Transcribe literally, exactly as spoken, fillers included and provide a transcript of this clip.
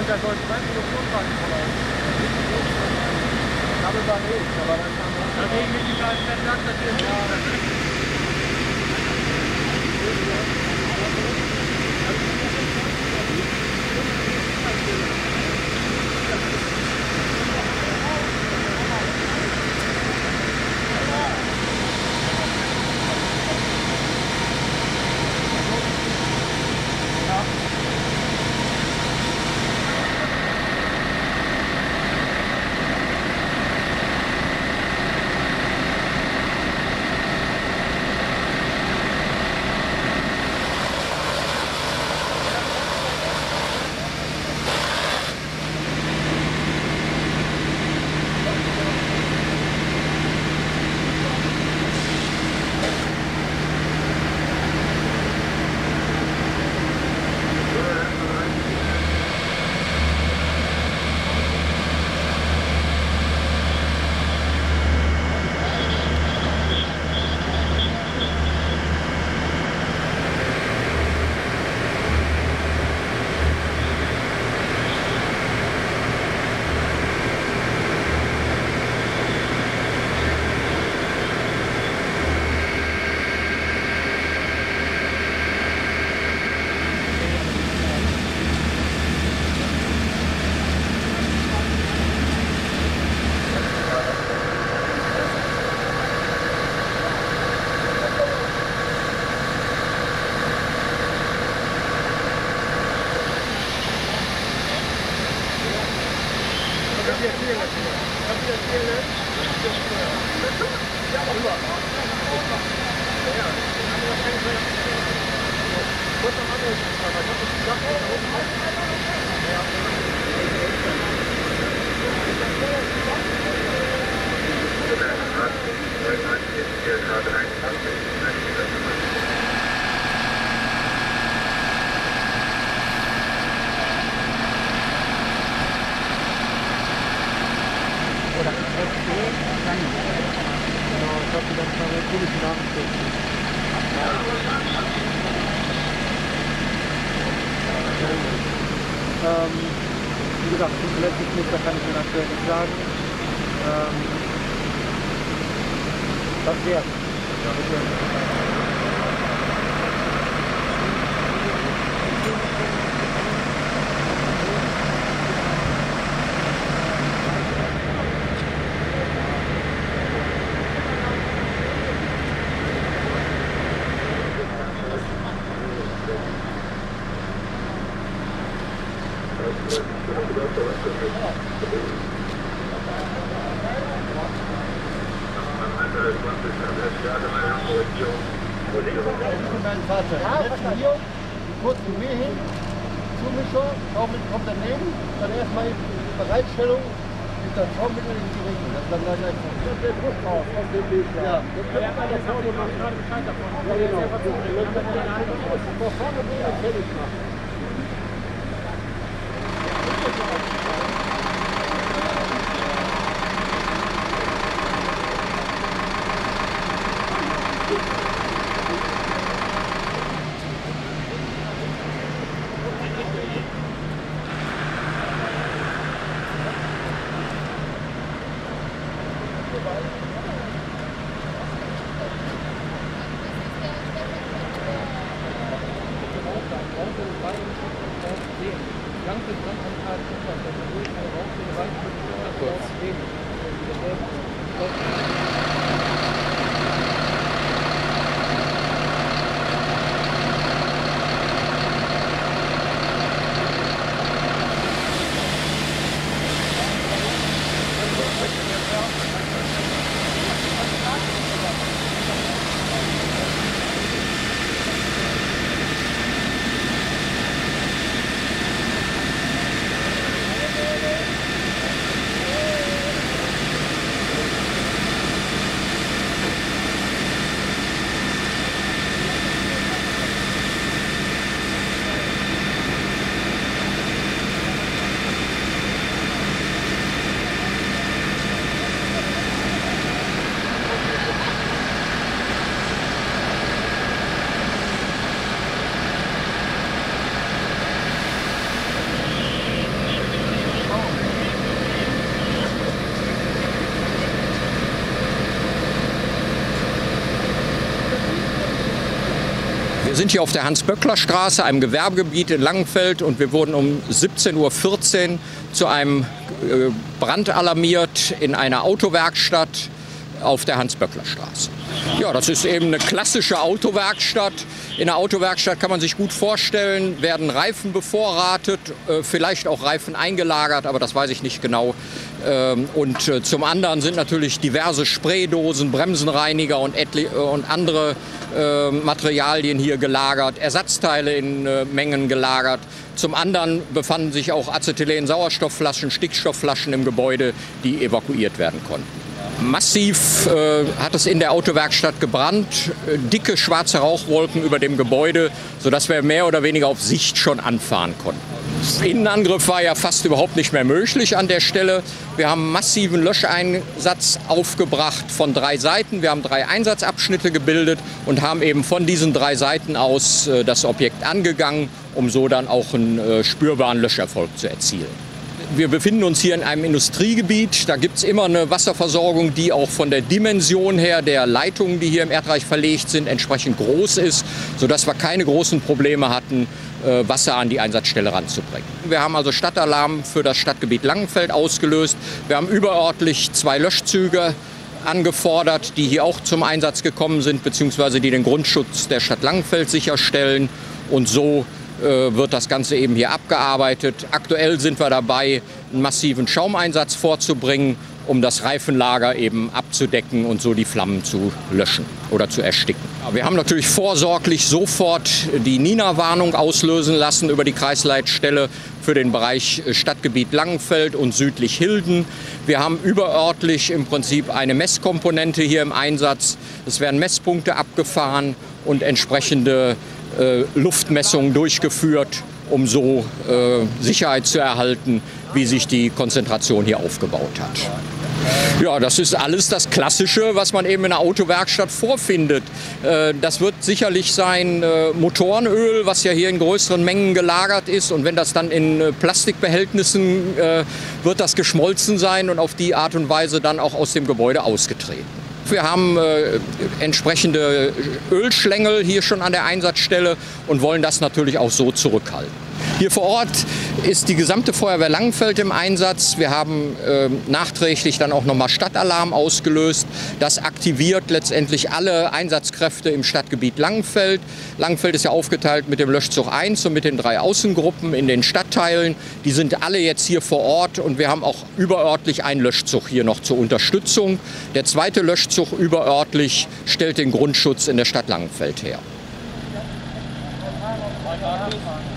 der Goldpreis Produktionswagen verlaufen. Ich habe überlegt, aber dann kann man... Dagegen mit die scheiß Fenster, das hier ist... Ähm, wie gesagt, zuverlässig nicht, da kann ich Ihnen aktuell nicht sagen. Ähm, das wär's. Ja, bitte. Kurz zu mir hin, Zumischer, Schaumittel kommt daneben, dann erstmal Bereitstellung und dann Schaumittel in die Richtung. Das ist dann gleich einfach. Das ist der Druck raus, auf dem Weg. Ja, das kann man alles haben, wir machen gerade Bescheid davon. Ja, genau. Vor vorne will ich fertig machen. Wir sind hier auf der Hans-Böckler-Straße, einem Gewerbegebiet in Langenfeld, und wir wurden um siebzehn Uhr vierzehn zu einem Brand alarmiert in einer Autowerkstatt auf der Hans-Böckler-Straße. Ja, das ist eben eine klassische Autowerkstatt. In der Autowerkstatt kann man sich gut vorstellen, werden Reifen bevorratet, vielleicht auch Reifen eingelagert, aber das weiß ich nicht genau. Und zum anderen sind natürlich diverse Spraydosen, Bremsenreiniger und, und andere Materialien hier gelagert, Ersatzteile in Mengen gelagert. Zum anderen befanden sich auch Acetylen-Sauerstoffflaschen, Stickstoffflaschen im Gebäude, die evakuiert werden konnten. Massiv äh, hat es in der Autowerkstatt gebrannt, äh, dicke schwarze Rauchwolken über dem Gebäude, sodass wir mehr oder weniger auf Sicht schon anfahren konnten. Innenangriff war ja fast überhaupt nicht mehr möglich an der Stelle. Wir haben massiven Löscheinsatz aufgebracht von drei Seiten. Wir haben drei Einsatzabschnitte gebildet und haben eben von diesen drei Seiten aus äh, das Objekt angegangen, um so dann auch einen äh, spürbaren Löscherfolg zu erzielen. Wir befinden uns hier in einem Industriegebiet. Da gibt es immer eine Wasserversorgung, die auch von der Dimension her der Leitungen, die hier im Erdreich verlegt sind, entsprechend groß ist, sodass wir keine großen Probleme hatten, Wasser an die Einsatzstelle ranzubringen. Wir haben also Stadtalarm für das Stadtgebiet Langenfeld ausgelöst. Wir haben überörtlich zwei Löschzüge angefordert, die hier auch zum Einsatz gekommen sind, beziehungsweise die den Grundschutz der Stadt Langenfeld sicherstellen. Und so wird das Ganze eben hier abgearbeitet. Aktuell sind wir dabei, einen massiven Schaumeinsatz vorzubringen, um das Reifenlager eben abzudecken und so die Flammen zu löschen oder zu ersticken. Wir haben natürlich vorsorglich sofort die Nina-Warnung auslösen lassen über die Kreisleitstelle für den Bereich Stadtgebiet Langenfeld und südlich Hilden. Wir haben überörtlich im Prinzip eine Messkomponente hier im Einsatz. Es werden Messpunkte abgefahren und entsprechende äh, Luftmessungen durchgeführt, um so äh, Sicherheit zu erhalten, wie sich die Konzentration hier aufgebaut hat. Ja, das ist alles das Klassische, was man eben in einer Autowerkstatt vorfindet. Das wird sicherlich sein Motorenöl, was ja hier in größeren Mengen gelagert ist. Und wenn das dann in Plastikbehältnissen, wird das geschmolzen sein und auf die Art und Weise dann auch aus dem Gebäude ausgetreten. Wir haben äh, entsprechende Ölschlängel hier schon an der Einsatzstelle und wollen das natürlich auch so zurückhalten. Hier vor Ort ist die gesamte Feuerwehr Langenfeld im Einsatz. Wir haben äh, nachträglich dann auch nochmal Stadtalarm ausgelöst. Das aktiviert letztendlich alle Einsatzkräfte im Stadtgebiet Langenfeld. Langenfeld ist ja aufgeteilt mit dem Löschzug eins und mit den drei Außengruppen in den Stadtteilen. Die sind alle jetzt hier vor Ort und wir haben auch überörtlich einen Löschzug hier noch zur Unterstützung. Der zweite Löschzug überörtlich stellt den Grundschutz in der Stadt Langenfeld her.